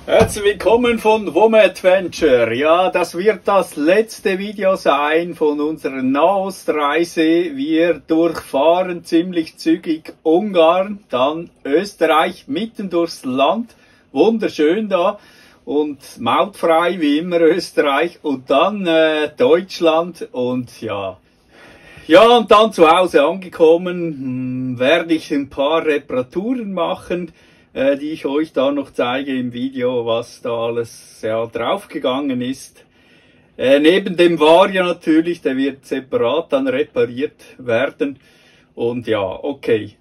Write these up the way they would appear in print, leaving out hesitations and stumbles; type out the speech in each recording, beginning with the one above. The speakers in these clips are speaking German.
Herzlich willkommen von WOMAdventure. Ja, das wird das letzte Video sein von unserer Nahostreise. Wir durchfahren ziemlich zügig Ungarn, dann Österreich, mitten durchs Land. Wunderschön da und mautfrei wie immer Österreich und dann Deutschland und ja. Ja, und dann zu Hause angekommen, werde ich ein paar Reparaturen machen, die ich euch da noch zeige im Video, was da alles draufgegangen ist. Neben dem Vario natürlich, der wird separat dann repariert werden. Und ja, okay.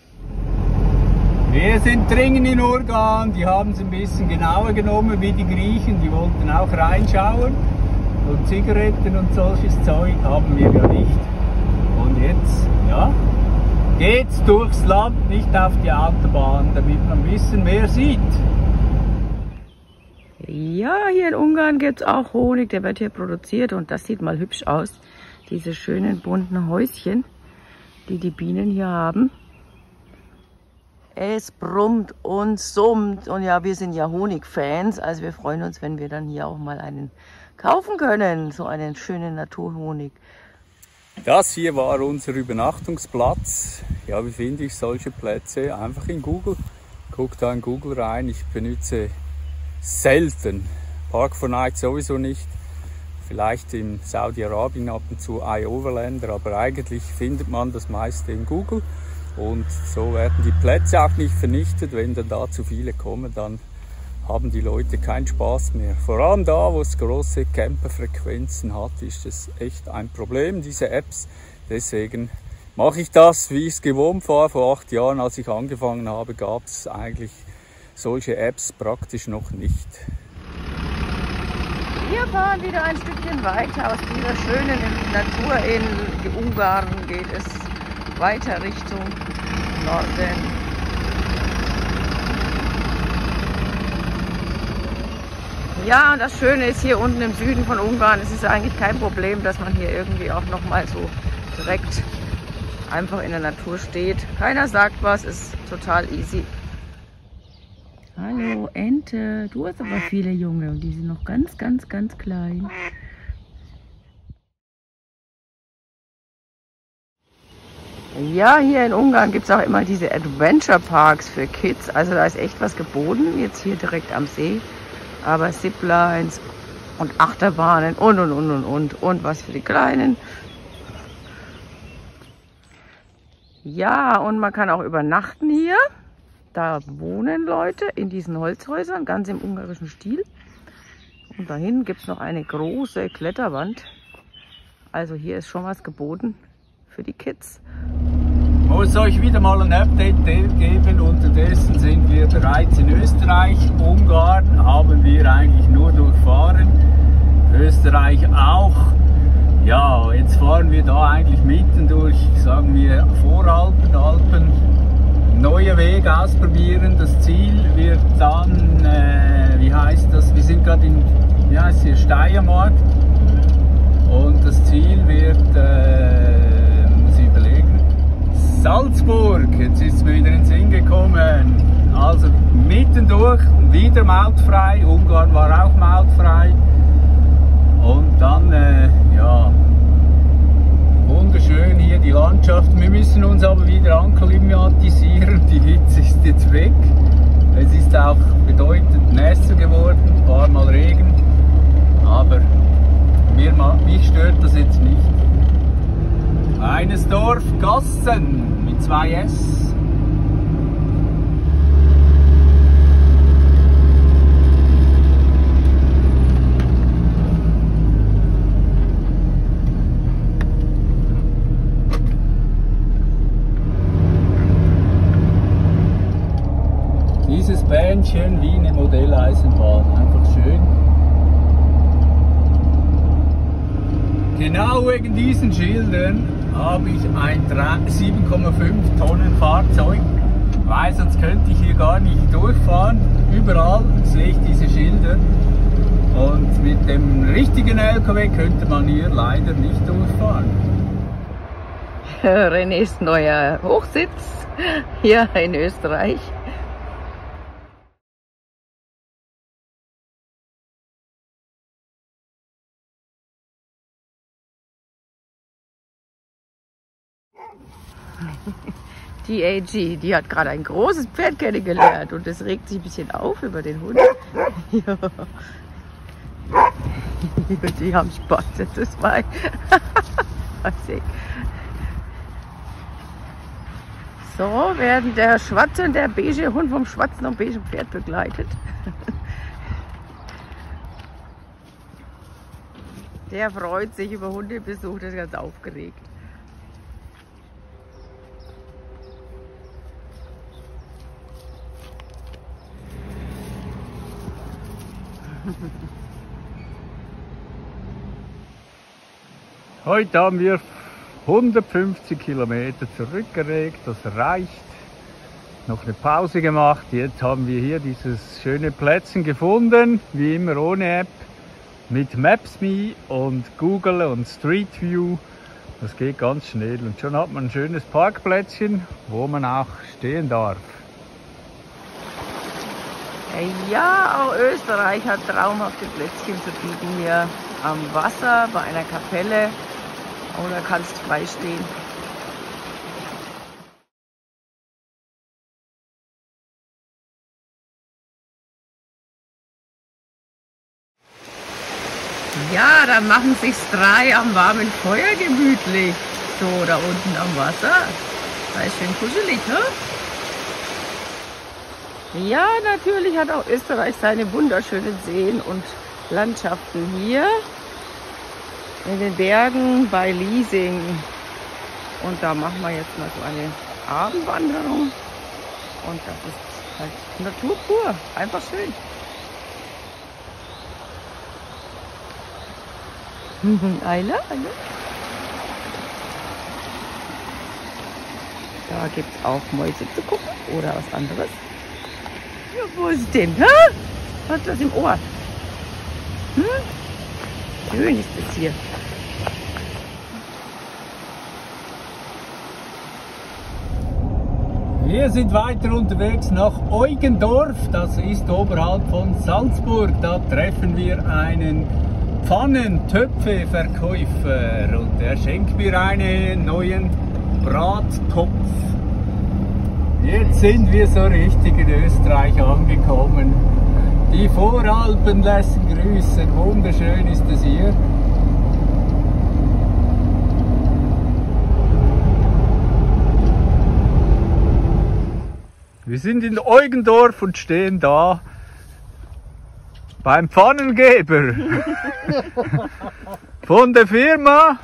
Wir sind dringend in Ungarn, die haben es ein bisschen genauer genommen wie die Griechen, die wollten auch reinschauen. Und Zigaretten und solches Zeug haben wir ja nicht. Und jetzt, ja, geht's durchs Land, nicht auf die Autobahn, damit man ein bisschen mehr sieht. Ja, hier in Ungarn gibt's auch Honig, der wird hier produziert und das sieht mal hübsch aus. Diese schönen bunten Häuschen, die die Bienen hier haben. Es brummt und summt und ja, wir sind ja Honigfans, also wir freuen uns, wenn wir dann hier auch mal einen kaufen können, so einen schönen Naturhonig. Das hier war unser Übernachtungsplatz. Ja, wie finde ich solche Plätze? Einfach in Google. Guck da in Google rein. Ich benutze selten Park4Night sowieso nicht. Vielleicht in Saudi-Arabien ab und zu iOverlander, aber eigentlich findet man das meiste in Google. Und so werden die Plätze auch nicht vernichtet. Wenn dann da zu viele kommen, dann haben die Leute keinen Spaß mehr. Vor allem da, wo es große Camperfrequenzen hat, ist es echt ein Problem, diese Apps. Deswegen mache ich das, wie ich es gewohnt war. Vor 8 Jahren, als ich angefangen habe, gab es eigentlich solche Apps praktisch noch nicht. Wir fahren wieder ein Stückchen weiter aus dieser schönen Natur in Ungarn. Geht es weiter Richtung Norden. Ja, und das Schöne ist hier unten im Süden von Ungarn, es ist eigentlich kein Problem, dass man hier irgendwie auch nochmal so direkt einfach in der Natur steht. Keiner sagt was, ist total easy. Hallo Ente, du hast aber viele Junge und die sind noch ganz, ganz, ganz klein. Ja, hier in Ungarn gibt es auch immer diese Adventure Parks für Kids, also da ist echt was geboten, jetzt hier direkt am See. Aber Ziplines und Achterbahnen und was für die Kleinen. Ja, und man kann auch übernachten hier. Da wohnen Leute in diesen Holzhäusern, ganz im ungarischen Stil. Und da hinten gibt es noch eine große Kletterwand. Also hier ist schon was geboten für die Kids. Ich muss euch wieder mal ein Update geben. Unterdessen sind wir bereits in Österreich. Ungarn haben wir eigentlich nur durchfahren. Österreich auch. Ja, jetzt fahren wir da eigentlich mitten durch, sagen wir, Voralpen, Alpen. Neuer Weg ausprobieren. Das Ziel wird dann, wie heißt das? Wir sind gerade in, wie heißt hier, Steiermark. Und das Ziel wird, muss ich überlegen, Salzburg, jetzt ist es mir wieder in den Sinn gekommen. Also mitten durch, wieder mautfrei, Ungarn war auch mautfrei. Und dann, ja, wunderschön hier die Landschaft. Wir müssen uns aber wieder anklimatisieren, die Hitze ist jetzt weg. Es ist auch bedeutend nässer geworden, ein paar Mal Regen. Aber mich stört das jetzt nicht. Eines Dorf Gassen mit 2 S. Dieses Bähnchen wie eine Modelleisenbahn, einfach schön. Genau wegen diesen Schildern habe ich ein 7,5 Tonnen Fahrzeug, weil sonst könnte ich hier gar nicht durchfahren. Überall sehe ich diese Schilder und mit dem richtigen LKW könnte man hier leider nicht durchfahren. Renés neuer Hochsitz hier in Österreich. Die AG, die hat gerade ein großes Pferd kennengelernt und es regt sich ein bisschen auf über den Hund. Ja. Die haben Spaß, jetzt ist zwei. So werden der schwarze und der beige Hund vom schwarzen und beigen Pferd begleitet. Der freut sich über Hundebesuch, der ist ganz aufgeregt. Heute haben wir 150 Kilometer zurückgelegt, das reicht. Noch eine Pause gemacht. Jetzt haben wir hier dieses schöne Plätzchen gefunden, wie immer ohne App, mit Maps.me und Google und Street View. Das geht ganz schnell und schon hat man ein schönes Parkplätzchen, wo man auch stehen darf. Ja, auch Österreich hat traumhafte Plätzchen zu bieten hier am Wasser bei einer Kapelle. Oder kannst frei stehen. Ja, da machen sich's drei am warmen Feuer gemütlich. So, da unten am Wasser. Da ist schön kuschelig, ne? Ja, natürlich hat auch Österreich seine wunderschönen Seen und Landschaften hier in den Bergen bei Liesing. Und da machen wir jetzt mal so eine Abendwanderung. Und das ist halt Natur pur, einfach schön. Eile. Da gibt es auch Mäuse zu gucken oder was anderes. Ja, wo ist denn? Ha? Was ist das im Ohr? Schön ist es hier. Wir sind weiter unterwegs nach Eugendorf, das ist oberhalb von Salzburg. Da treffen wir einen Pfannentöpfe-Verkäufer und der schenkt mir einen neuen Brattopf. Jetzt sind wir so richtig in Österreich angekommen. Die Voralpen lassen grüßen, wunderschön ist es hier. Wir sind in Eugendorf und stehen da beim Pfannengeber von der Firma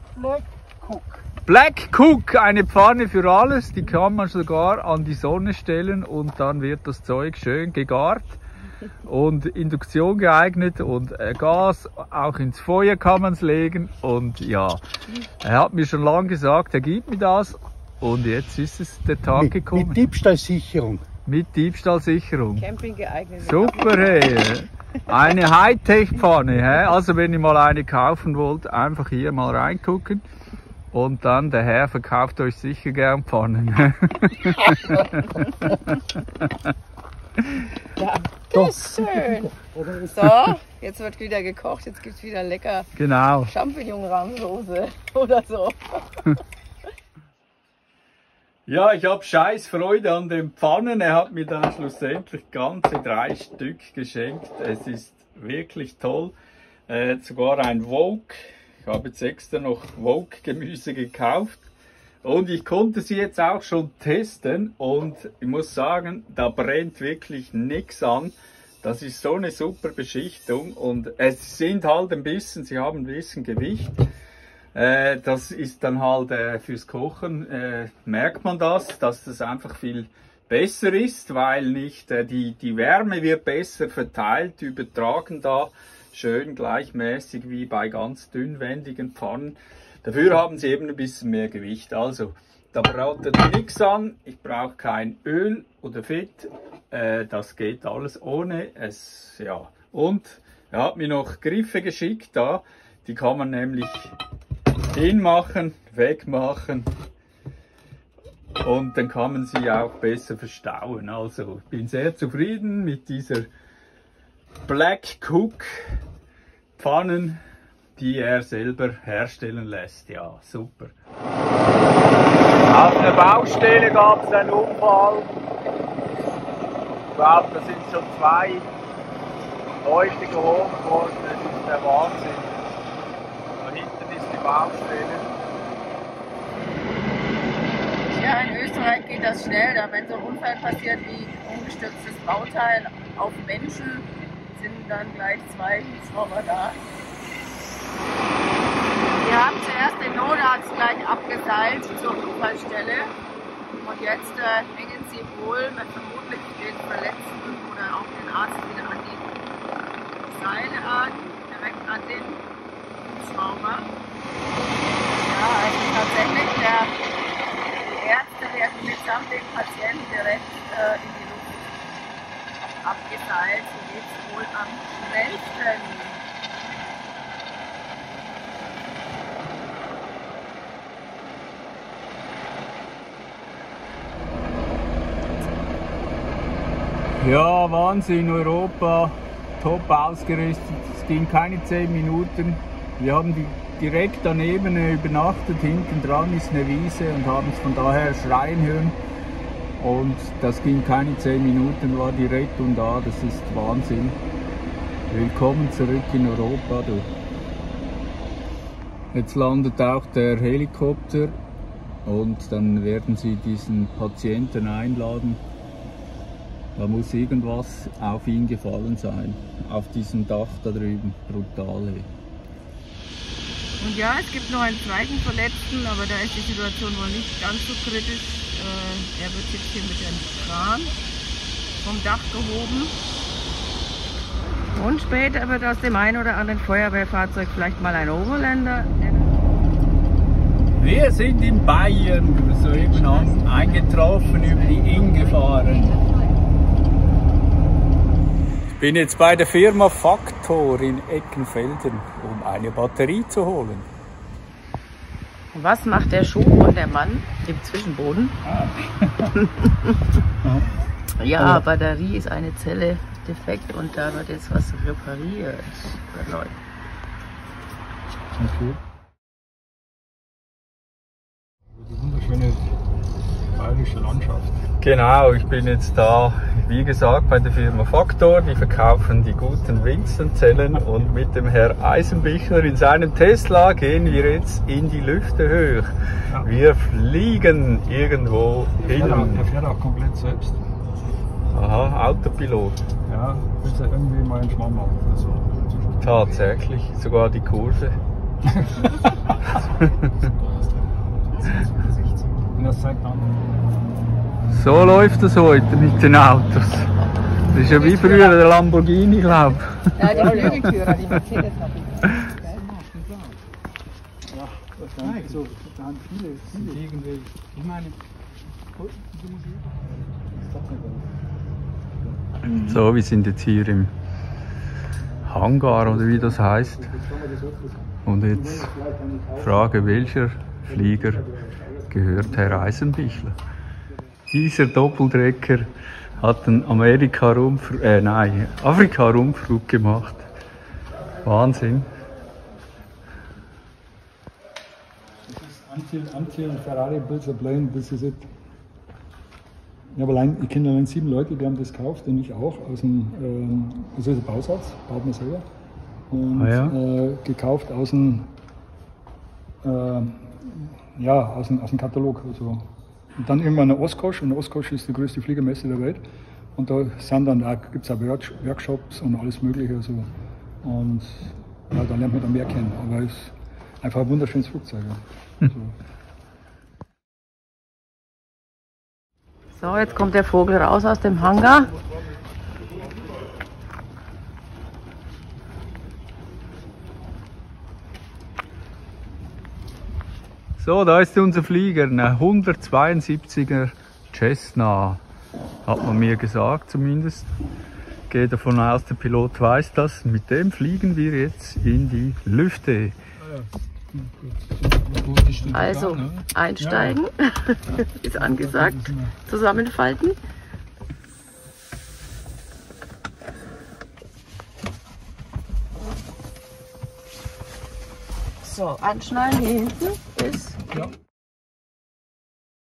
Black Cook, eine Pfanne für alles, die kann man sogar an die Sonne stellen und dann wird das Zeug schön gegart und Induktion geeignet und Gas, auch ins Feuer kann man es legen und ja, er hat mir schon lange gesagt, er gibt mir das und jetzt ist es der Tag gekommen. Mit Diebstahlsicherung. Mit Diebstahlsicherung. Camping geeignet. Super, hey. Eine Hightech-Pfanne, hä? Also wenn ihr mal eine kaufen wollt, einfach hier mal reingucken. Und dann, der Herr verkauft euch sicher gern Pfannen. Dankeschön. So, jetzt wird wieder gekocht, jetzt gibt es wieder lecker Genau. Champignon-Rahmsoße oder so. Ja, ich habe scheiß Freude an den Pfannen. Er hat mir dann schlussendlich ganze 3 Stück geschenkt. Es ist wirklich toll. Sogar ein Wok. Ich habe jetzt extra noch Wok-Gemüse gekauft. Und ich konnte sie jetzt auch schon testen. Und ich muss sagen, da brennt wirklich nichts an. Das ist so eine super Beschichtung. Und es sind halt ein bisschen, sie haben ein bisschen Gewicht. Das ist dann halt fürs Kochen, merkt man das, dass das einfach viel besser ist, weil nicht die Wärme wird besser verteilt, übertragen da schön gleichmäßig wie bei ganz dünnwendigen Pfannen. Dafür haben sie eben ein bisschen mehr Gewicht. Also, da bratet nichts an, ich brauche kein Öl oder Fett, das geht alles ohne. Ja. Und er hat mir noch Griffe geschickt da, die kann man nämlich hinmachen, wegmachen und dann kann man sie auch besser verstauen. Also ich bin sehr zufrieden mit dieser Black Cook Pfannen, die er selber herstellen lässt. Ja, super. Auf einer Baustelle gab es einen Unfall. Ich glaube, da sind schon 2 Leute gehoben worden. Das ist der Wahnsinn. Da hinten ist die Baustelle. Ja, in Österreich geht das schnell. Da wenn so ein Unfall passiert wie umgestürztes Bauteil auf Menschen, sind dann gleich 2 Hubschrauber da. Wir haben zuerst den Notarzt gleich abgeseilt zur Unfallstelle und jetzt hängen sie wohl mit vermutlich den Verletzten oder auch den Arzt wieder an die Seile an, direkt an den Hubschrauber. Ja, also tatsächlich, die Ärzte werden mitsamt dem Patienten direkt in die Luft abgeseilt. So geht es wohl am schnellsten. Ja, Wahnsinn, Europa, top ausgerüstet. Es ging keine 10 Minuten. Wir haben direkt daneben übernachtet, hinten dran ist eine Wiese und haben es von daher schreien hören. Und das ging keine 10 Minuten, war die Rettung da, das ist Wahnsinn. Willkommen zurück in Europa. Du. Jetzt landet auch der Helikopter und dann werden sie diesen Patienten einladen. Da muss irgendwas auf ihn gefallen sein, auf diesem Dach da drüben, brutal. Ey. Und ja, es gibt noch einen zweiten Verletzten, aber da ist die Situation wohl nicht ganz so kritisch. Er wird jetzt hier mit dem Kran vom Dach gehoben. Und später wird aus dem einen oder anderen Feuerwehrfahrzeug vielleicht mal ein Overländer. Wir sind in Bayern soeben eingetroffen, über die Inn gefahren. Ich bin jetzt bei der Firma Factor in Eckenfelden, um eine Batterie zu holen. Was macht der Schuh und der Mann im Zwischenboden? Ja, Batterie ist eine Zelle defekt und da wird jetzt was repariert. Okay. Die wunderschöne bayerische Landschaft. Genau, ich bin jetzt da, wie gesagt, bei der Firma Factor. Die verkaufen die guten Winzenzellen und mit dem Herr Eisenbichler in seinem Tesla gehen wir jetzt in die Lüfte hoch. Ja. Wir fliegen irgendwo hin. Er fährt auch komplett selbst. Aha, Autopilot. Ja, bis er irgendwie mal einen Schmarrn macht oder so. Tatsächlich, sogar die Kurve. Und das zeigt an. So läuft es heute mit den Autos. Das ist ja wie früher der Lamborghini, glaube ich. Ja, die Flügeltürer, die Mercedes habe ich. Ja, wahrscheinlich. So, da haben viele irgendwie. Ich meine, So, wir sind jetzt hier im Hangar oder wie das heißt. Und jetzt Frage, welcher Flieger gehört Herr Eisenbichler? Dieser Doppeldrecker hat einen Afrika-Rundflug gemacht. Wahnsinn. Until Ferrari builds a plane, this is it. Ich kenne allein 7 Leute, die haben das gekauft und ich auch. Das ist ein Bausatz, baut man selber. Und gekauft aus dem Katalog. Also. Und dann irgendwann eine Oshkosh, und Oshkosh ist die größte Fliegermesse der Welt. Und da gibt es auch Workshops und alles Mögliche. Also. Und ja, da lernt man dann mehr kennen. Aber es ist einfach ein wunderschönes Flugzeug. Ja. So, jetzt kommt der Vogel raus aus dem Hangar. So, da ist unser Flieger, ein 172er Cessna, hat man mir gesagt zumindest. Ich gehe davon aus, der Pilot weiß das. Mit dem fliegen wir jetzt in die Lüfte. Also einsteigen, ist angesagt, zusammenfalten. So, anschnallen hier hinten ist.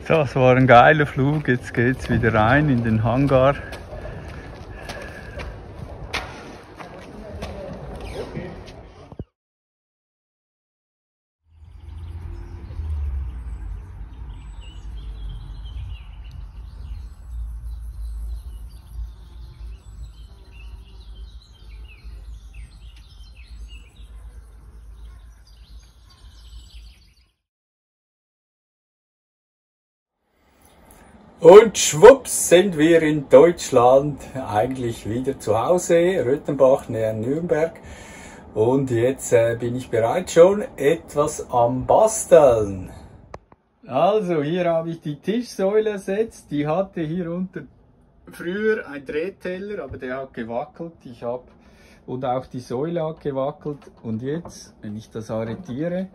Das war ein geiler Flug, jetzt geht's wieder rein in den Hangar. Und schwupps sind wir in Deutschland eigentlich wieder zu Hause, Röthenbach näher Nürnberg. Und jetzt bin ich bereits schon etwas am Basteln. Also hier habe ich die Tischsäule ersetzt. Die hatte hier unter früher ein Drehteller, aber der hat gewackelt. Und auch die Säule hat gewackelt. Und jetzt, wenn ich das arretiere,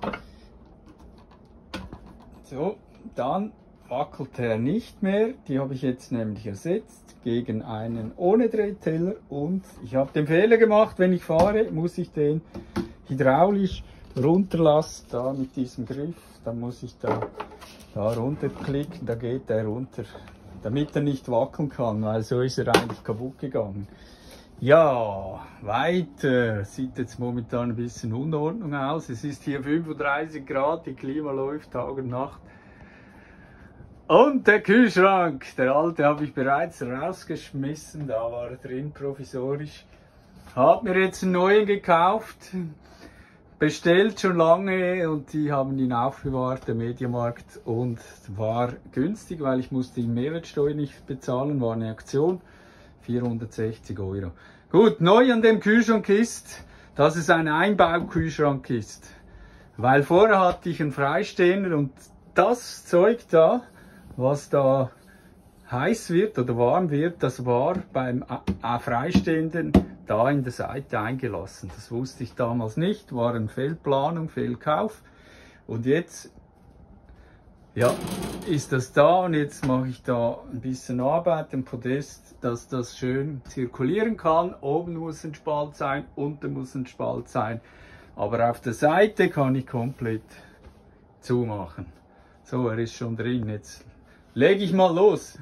so, dann wackelt er nicht mehr. Die habe ich jetzt nämlich ersetzt gegen einen ohne Drehteller. Und ich habe den Fehler gemacht, wenn ich fahre, muss ich den hydraulisch runterlassen, da mit diesem Griff. Dann muss ich da runterklicken, da geht er runter, damit er nicht wackeln kann, weil so ist er eigentlich kaputt gegangen. Ja, weiter. Sieht jetzt momentan ein bisschen Unordnung aus. Es ist hier 35 Grad, die Klima läuft Tag und Nacht. Und der Kühlschrank, der alte habe ich bereits rausgeschmissen, da war er drin provisorisch. Hab mir jetzt einen neuen gekauft, bestellt schon lange und die haben ihn aufbewahrt, der Mediamarkt, und war günstig, weil ich musste die Mehrwertsteuer nicht bezahlen, war eine Aktion, 460 €. Gut, neu an dem Kühlschrank ist, dass es ein Einbaukühlschrank ist, weil vorher hatte ich einen Freistehender und das Zeug da, was da heiß wird oder warm wird, das war beim Freistehenden da in der Seite eingelassen. Das wusste ich damals nicht, war eine Fehlplanung, Fehlkauf. Und jetzt, ja, ist das da und jetzt mache ich da ein bisschen Arbeit im Podest, dass das schön zirkulieren kann. Oben muss ein Spalt sein, unten muss ein Spalt sein. Aber auf der Seite kann ich komplett zumachen. So, er ist schon drin. Jetzt lege ich mal los.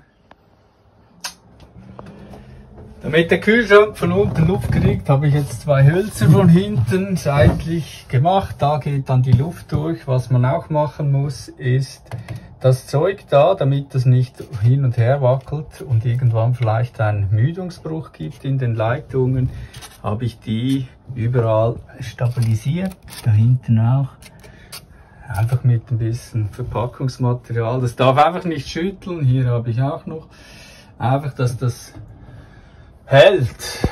Damit der Kühlschrank von unten Luft kriegt, habe ich jetzt zwei Hölzer von hinten seitlich gemacht. Da geht dann die Luft durch. Was man auch machen muss, ist das Zeug da, damit das nicht hin und her wackelt und irgendwann vielleicht einen Müdungsbruch gibt in den Leitungen, habe ich die überall stabilisiert. Da hinten auch. Einfach mit ein bisschen Verpackungsmaterial. Das darf einfach nicht schütteln. Hier habe ich auch noch. Einfach, dass das hält.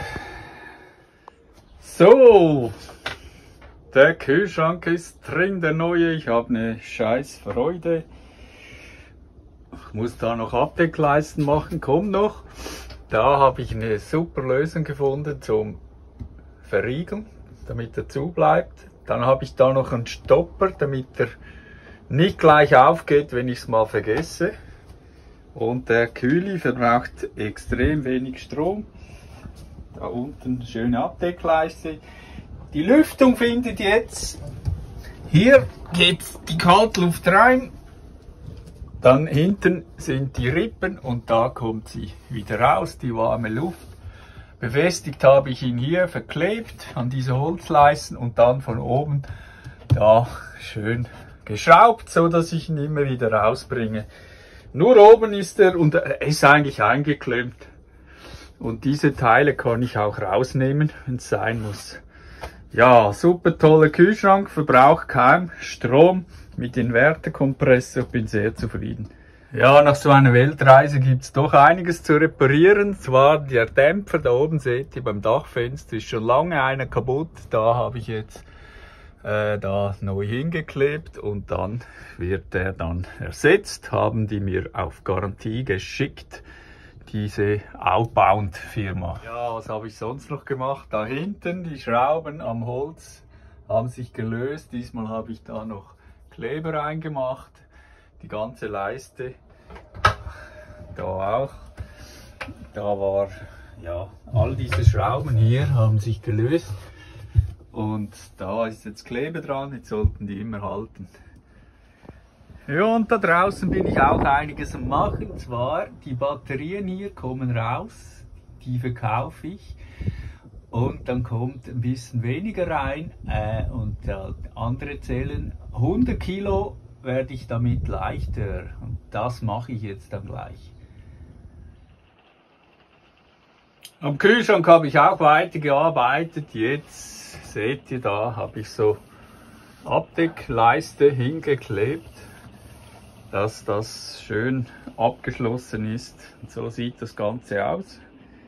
So. Der Kühlschrank ist drin, der neue. Ich habe eine scheiß Freude. Ich muss da noch Abdeckleisten machen. Kommt noch. Da habe ich eine super Lösung gefunden zum Verriegeln, damit er zu bleibt. Dann habe ich da noch einen Stopper, damit er nicht gleich aufgeht, wenn ich es mal vergesse. Und der Kühli verbraucht extrem wenig Strom. Da unten schöne Abdeckleiste. Die Lüftung findet jetzt, hier geht die Kaltluft rein. Dann hinten sind die Rippen und da kommt sie wieder raus, die warme Luft. Befestigt habe ich ihn hier verklebt an diese Holzleisten und dann von oben da schön geschraubt, so dass ich ihn immer wieder rausbringe. Nur oben ist er und er ist eigentlich eingeklemmt. Und diese Teile kann ich auch rausnehmen, wenn es sein muss. Ja, super toller Kühlschrank, verbraucht kaum Strom mit Inverterkompressor, bin sehr zufrieden. Ja, nach so einer Weltreise gibt es doch einiges zu reparieren. Zwar der Dämpfer, da oben seht ihr beim Dachfenster, ist schon lange einer kaputt. Da habe ich jetzt da neu hingeklebt und dann wird der dann ersetzt. Haben die mir auf Garantie geschickt, diese Outbound Firma. Ja, was habe ich sonst noch gemacht? Da hinten, die Schrauben am Holz haben sich gelöst. Diesmal habe ich da noch Kleber reingemacht. Die ganze Leiste, da auch, da war, ja, all diese Schrauben hier haben sich gelöst und da ist jetzt Kleber dran, jetzt sollten die immer halten. Ja, und da draußen bin ich auch einiges am machen. Zwar, die Batterien hier kommen raus, die verkaufe ich. Und dann kommt ein bisschen weniger rein und andere Zellen. 100 Kilo werde ich damit leichter. Und das mache ich jetzt dann gleich. Am Kühlschrank habe ich auch weitergearbeitet. Jetzt seht ihr, da habe ich so Abdeckleiste hingeklebt, dass das schön abgeschlossen ist. Und so sieht das Ganze aus.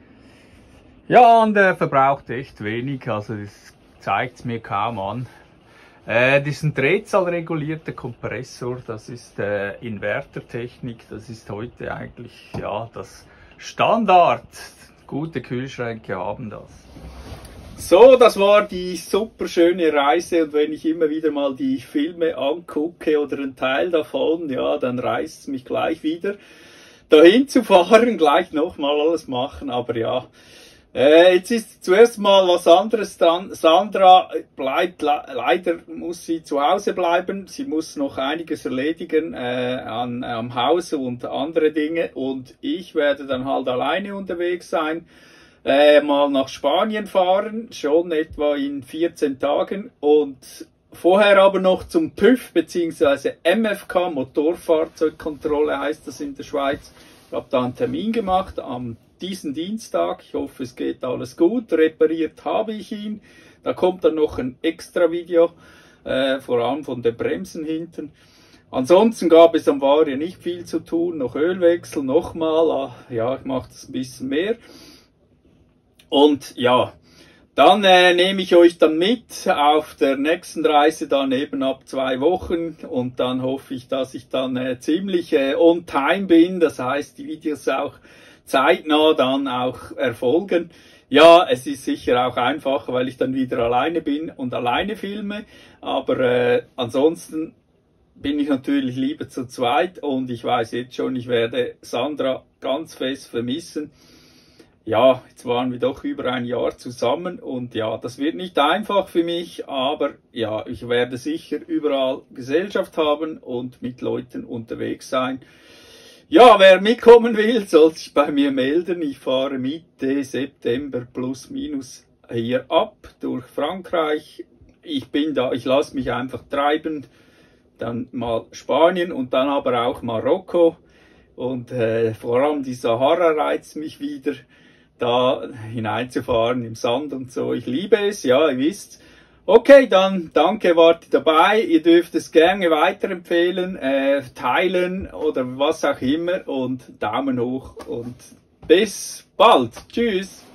Ja, und er verbraucht echt wenig, also das zeigt es mir kaum an. Das ist ein drehzahlregulierter Kompressor, das ist Invertertechnik, das ist heute eigentlich ja das Standard. Gute Kühlschränke haben das. So, das war die super schöne Reise, und wenn ich immer wieder mal die Filme angucke oder einen Teil davon, ja, dann reißt es mich gleich wieder dahin zu fahren, gleich nochmal alles machen, aber ja. Jetzt ist zuerst mal was anderes dran. Sandra bleibt, leider muss sie zu Hause bleiben. Sie muss noch einiges erledigen am Haus und andere Dinge. Und ich werde dann halt alleine unterwegs sein. Mal nach Spanien fahren, schon etwa in 14 Tagen. Und vorher aber noch zum TÜV bzw. MFK, Motorfahrzeugkontrolle heißt das in der Schweiz. Ich habe da einen Termin gemacht am diesen Dienstag. Ich hoffe, es geht alles gut. Repariert habe ich ihn. Da kommt dann noch ein extra Video, vor allem von den Bremsen hinten. Ansonsten gab es am Vario nicht viel zu tun. Noch Ölwechsel, nochmal. Ja, ich mache das ein bisschen mehr. Und ja, dann nehme ich euch dann mit auf der nächsten Reise, dann eben ab 2 Wochen. Und dann hoffe ich, dass ich dann ziemlich on time bin. Das heißt, die Videos auch zeitnah dann auch erfolgen. Ja, es ist sicher auch einfacher, weil ich dann wieder alleine bin und alleine filme. Aber ansonsten bin ich natürlich lieber zu zweit, und ich weiß jetzt schon, ich werde Sandra ganz fest vermissen. Ja, jetzt waren wir doch über ein Jahr zusammen, und ja, das wird nicht einfach für mich, aber ja, ich werde sicher überall Gesellschaft haben und mit Leuten unterwegs sein. Ja, wer mitkommen will, soll sich bei mir melden. Ich fahre Mitte September plus minus hier ab durch Frankreich. Ich bin da, ich lasse mich einfach treiben. Dann mal Spanien und dann aber auch Marokko. Und vor allem die Sahara reizt mich wieder, da hineinzufahren im Sand und so. Ich liebe es, ja, ihr wisst. Okay, dann danke, wart ihr dabei. Ihr dürft es gerne weiterempfehlen, teilen oder was auch immer, und Daumen hoch und bis bald. Tschüss.